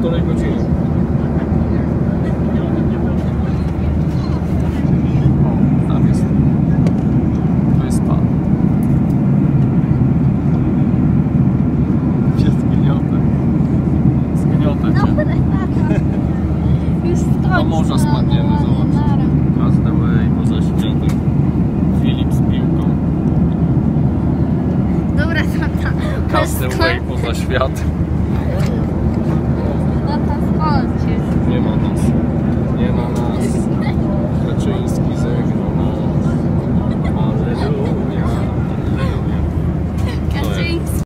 półtorej godziny. O, tam jest wyspa. Jest zgniotę. Zgniotę cię. Już skończ. Do morza spadniemy, zobacz. Castaway poza światem. Filip z piłką. Dobra, tata. Castaway poza światem. Tata, skończ.